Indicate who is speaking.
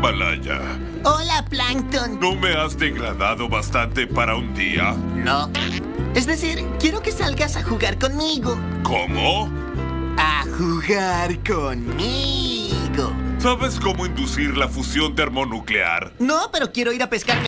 Speaker 1: Himalaya.
Speaker 2: Hola, Plankton.
Speaker 1: ¿No me has degradado bastante para un día?
Speaker 2: No. Es decir, quiero que salgas a jugar conmigo.
Speaker 1: ¿Cómo?
Speaker 2: A jugar conmigo.
Speaker 1: ¿Sabes cómo inducir la fusión termonuclear?
Speaker 2: No, pero quiero ir a pescar.